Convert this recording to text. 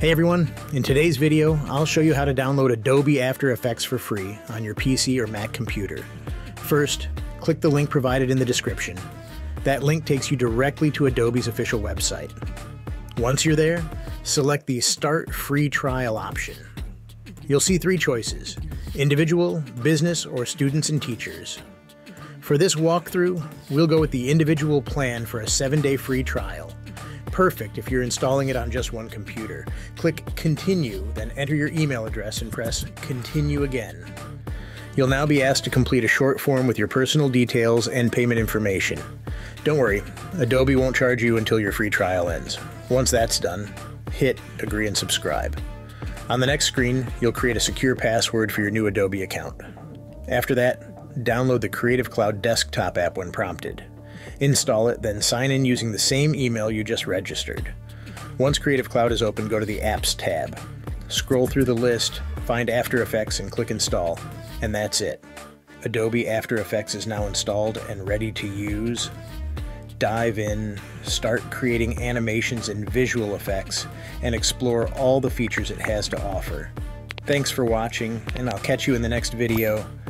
Hey everyone, in today's video, I'll show you how to download Adobe After Effects for free on your PC or Mac computer. First, click the link provided in the description. That link takes you directly to Adobe's official website. Once you're there, select the Start Free Trial option. You'll see three choices: individual, business, or students and teachers. For this walkthrough, we'll go with the individual plan for a 7-day free trial. Perfect if you're installing it on just one computer. Click Continue, then enter your email address and press Continue again. You'll now be asked to complete a short form with your personal details and payment information. Don't worry, Adobe won't charge you until your free trial ends. Once that's done, hit Agree and Subscribe. On the next screen, you'll create a secure password for your new Adobe account. After that, download the Creative Cloud desktop app when prompted. Install it, then sign in using the same email you just registered. Once Creative Cloud is open, go to the Apps tab. Scroll through the list, find After Effects, and click Install. And that's it. Adobe After Effects is now installed and ready to use. Dive in, start creating animations and visual effects, and explore all the features it has to offer. Thanks for watching, and I'll catch you in the next video.